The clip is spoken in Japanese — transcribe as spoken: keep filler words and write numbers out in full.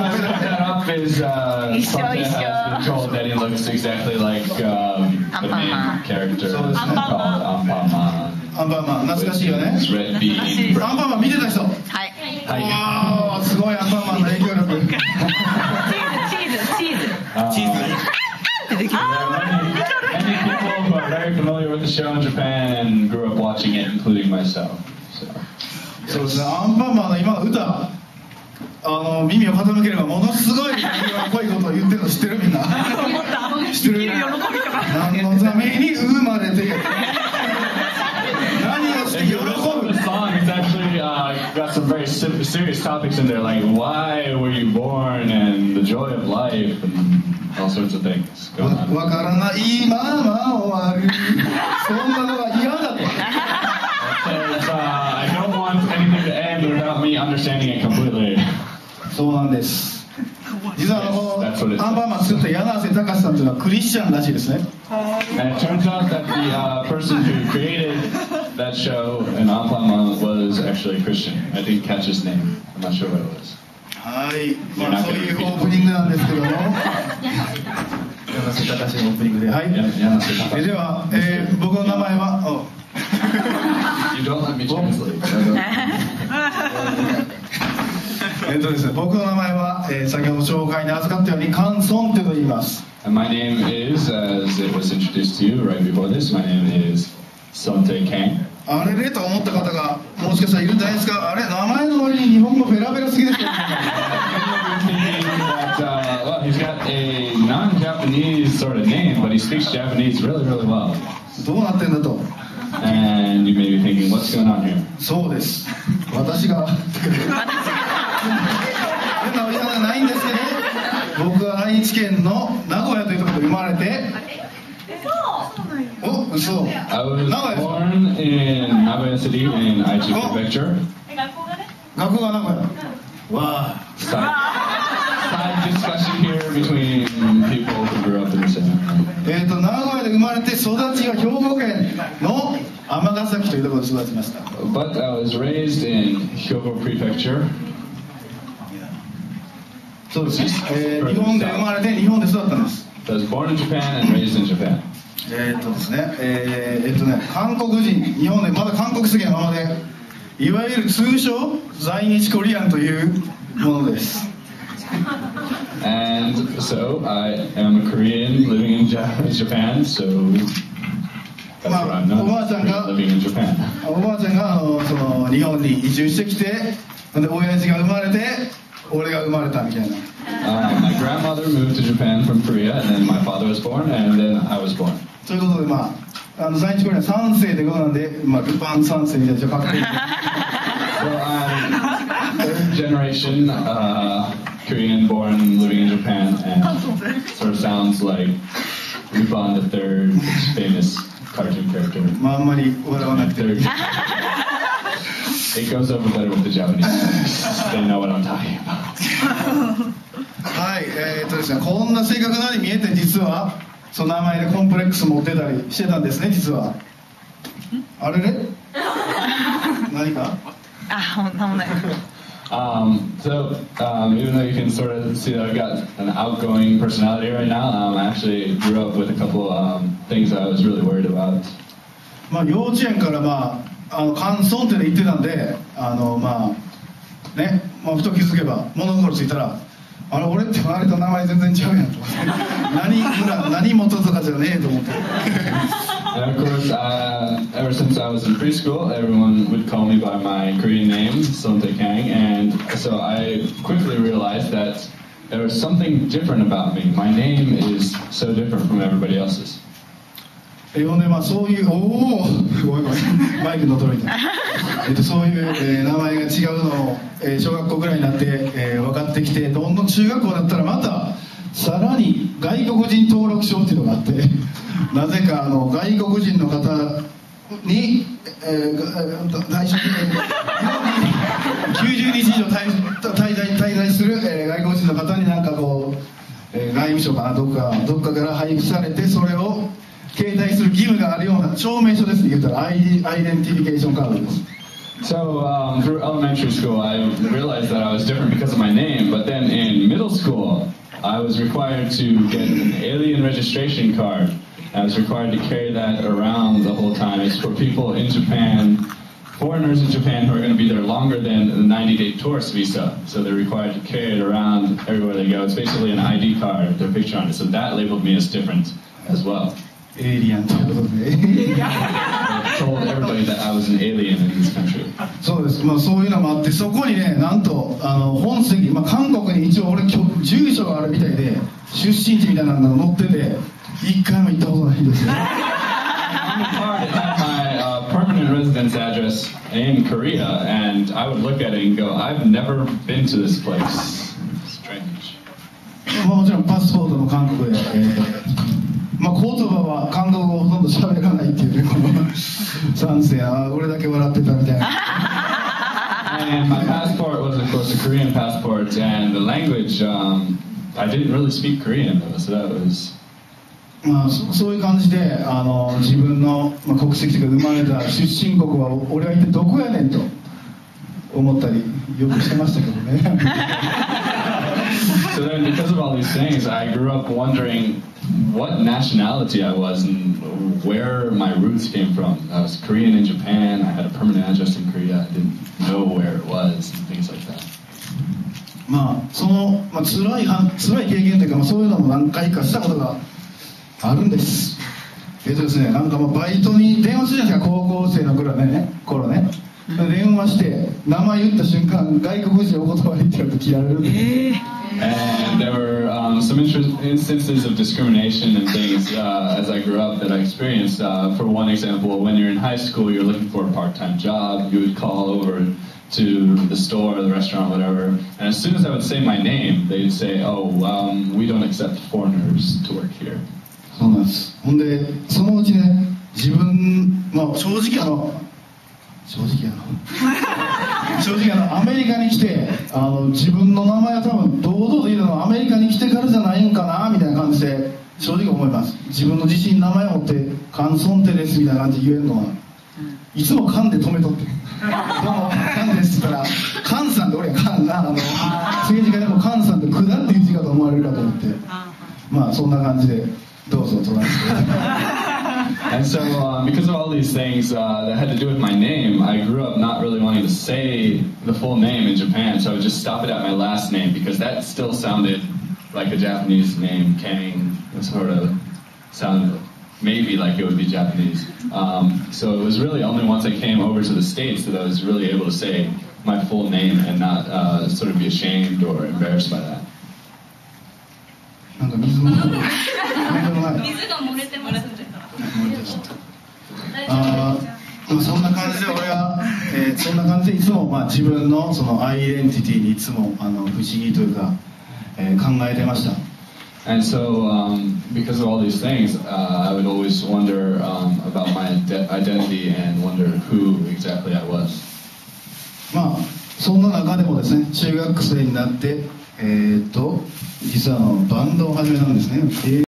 that up is uh, something has been told that he looks exactly like um, the main character called Anpanman. アンパンマン懐かしいよね。 Red bean. アンパンマン見てた人。 はい。 わーすごいアンパンマンの影響力。 チーズチーズチーズ。 チーズ。 Many people who are very familiar with the show in Japan grew up watching it, including myself. So. そうですね。アンパンマンの今の歌、あの耳を傾ければものすごい濃いことを言ってるの知ってるみんな。知ってる。何のために生まれて。何をして喜ぶ。 The song is actually uh, got some very serious topics in there, like why were you born and the joy of life and all sorts of things. わからないまま終わる。そんなのは嫌だと。 Uh, I don't want anything to end without me understanding it completely. そうなんです。実はあのアンパンマン作った柳瀬隆さんというのはクリスチャンらしいですね。 And it turns out that the uh, person who created that show in Anpanman was actually a Christian. I didn't catch his name. I'm not sure what it was. はい、まあ、そういうオープニングなんですけども柳瀬隆のオープニングで、はい、では、えー、僕の名前は、oh. You don't let me translate. えっとですね、僕の名前は、えー、先ほど紹介に預かったようにカンソンテと言います。 And my name is, as it was introduced to you right before this, my name is Sonte Kang. あれれと思った方がもしかしたらいるんじゃないですか。あれ名前の割に日本語ペラペラすぎですよ。 Well, he's got a non-Japanese sort of name, but he speaks Japanese really, really well. どうなってんだと。 And you may be thinking, what's going on here? そうです。私が。変なおじさんじゃないんですけど、僕は愛知県の名古屋というところで生まれて。お、嘘。 I was born in Nagoya City in Aichi Prefecture. 学校が名古屋。わあ。 Side, side discussion here between people who grew up in the same. えっと名古屋で生まれて育ちが兵庫県の尼崎というところで育ちました。 But I was raised in Hyogo Prefecture. そうです。えー、日本で生まれて日本で育ったんです。 I was born in Japan and raised in Japan. えーっとですね、えー、えーっとね、韓国人、日本でまだ韓国籍のままで、いわゆる通称在日コリアンというものです。 And so I am a Korean living in Japan, so that's what I'm not. Living in Japan. おばあちゃんがあのその日本に移住してきて、で親父が生まれて、俺が生まれたみたいな。 Uh, my grandmother moved to Japan from Korea, and then my father was born, and then I was born. ということで、まあ、あの在日コリアンさん世ということなんで、まあ、ルパンさん世みたいな人かっこいい。 So I'm third generation uh, Korean born living in Japan, and sort of sounds like Lupin the Third, famous cartoon character. まあ、あんまり笑わなくて。 It goes over better with the Japanese. They know what I'm talking about. はい、えーっとですね、こんな性格なように見えて実はその名前でコンプレックス持ってたりしてたんですね、実は。あれれ？何か？ あ、なんもない。 Um, so um, even though you can sort of see that I've got an outgoing personality right now, um, I actually grew up with a couple um, things that I was really worried about. まあ幼稚園からまああのカンソンテで言ってたんで、あのまあね、まあふと気づけば物心ついたら。あれ俺ってあれと名前全然違うやんと思って何村何元とかじゃねえと思って And of course, uh, ever since I was in preschool, everyone would call me by my Korean name, Sonte Kang, and so I quickly realized that there was something different about me. My name is so different from everybody else's. えほんでまあそういうおおごめんごめんマイクの届いたえっとそういう、えー、名前が違うのを、えー、小学校ぐらいになって、えー、分かってきてどんどん中学校だったらまたさらに外国人登録証っていうのがあってなぜかあの外国人の方に、えー、対象にきゅうじゅうにち以上滞在、滞在する、えー、外国人の方になんかこう、えー、外務省かなどっかどっかから配布されてそれを携帯する義務があるような証明書ですね言ったらアイデンティフィケーションカードです。 So um, through elementary school, I realized that I was different because of my name. But then in middle school, I was required to get an alien registration card. I was required to carry that around the whole time. It's for people in Japan, foreigners in Japan who are going to be there longer than the ninety-day tourist visa. So they're required to carry it around everywhere they go. It's basically an I D card with their picture on it. So that labeled me as different as well. エイリアンということで I told everybody that I was an alien in this country. そうです、まあ、そういうのもあってそこにねなんとあの本籍、まあ、韓国に一応俺住所があるみたいで出身地みたいなのが載ってて一回も行ったことないんですよ On the card, it had my uh, permanent residence address in Korea, and I would look at it and go, I've never been to this place. Strange. まあ、もちろんパスポートも韓国で、えーまあ、言葉は韓国語ほとんど喋らないっていうねこの三世あ俺だけ笑ってたみたいな And my passport was, of course, a Korean passport, and the language, um, I didn't really speak Korean, though, so that was... まあ、そ, そういう感じであの自分の、まあ、国籍というか生まれた出身国は俺は一体どこやねんと思ったりよくしてましたけどね So then, because of all these things, I grew up wondering what nationality I was and where my roots came from. I was Korean in Japan, I had a permanent address in Korea, I didn't know where it was, and things like that. まあその、まあ、辛いは辛い経験というか、まあ、そういうのも何回かしたことがあるんです。えっとですね、なんかまあバイトに電話するじゃないですか、高校生の頃ね、頃ね。電話して名前言った瞬間外国人お断りって言うと切られる。 And there were um, some interest, instances of discrimination and things uh, as I grew up that I experienced. Uh, for one example, when you're in high school, you're looking for a part-time job. You would call over to the store or the restaurant, whatever. And as soon as I would say my name, they'd say, "Oh, um, we don't accept foreigners to work here." そうなんです。ほんでそのうちね、自分まあ正直あの正直あの正直あのアメリカに来てあの自分の名前は多分堂々と言うのはアメリカに来てからじゃないんかなみたいな感じで正直思います。自分の自身名前を持ってカンソンテですみたいな感じで言えるのはいつもカンで止めとってどうもカンですって言ったらカンさんって俺はカンなあの政治家でもカンさんって下っていう字かと思われるかと思ってまあそんな感じでどうぞトランス And so, uh, because of all these things uh, that had to do with my name, I grew up not really wanting to say the full name in Japan, so I would just stop it at my last name because that still sounded like a Japanese name. Kang sort of sounded maybe like it would be Japanese. Um, so it was really only once I came over to the States that I was really able to say my full name and not uh, sort of be ashamed or embarrassed by that. なんか水も水もない水が漏れてますね。 あーそんな感じで俺は、えー、そんな感じでいつも、まあ、自分のそのアイデンティティにいつもあの不思議というか、えー、考えてました。 And so, um, because of all these things, uh, I would always wonder um, about my ide- identity and wonder who exactly I was. まあそんな中でもですね、中学生になって、えー、っと実はあのバンドを始めたんですね。